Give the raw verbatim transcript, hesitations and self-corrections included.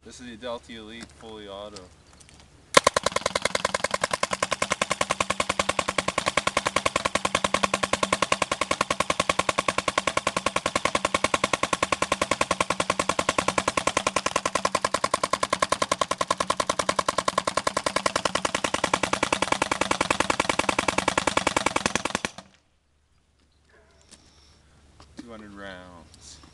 This is the Delta Elite fully auto. two hundred rounds.